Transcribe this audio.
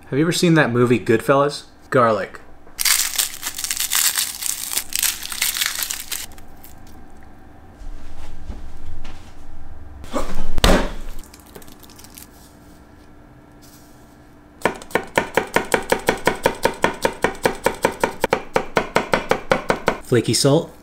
Have you ever seen that movie Goodfellas? Garlic. Flaky salt.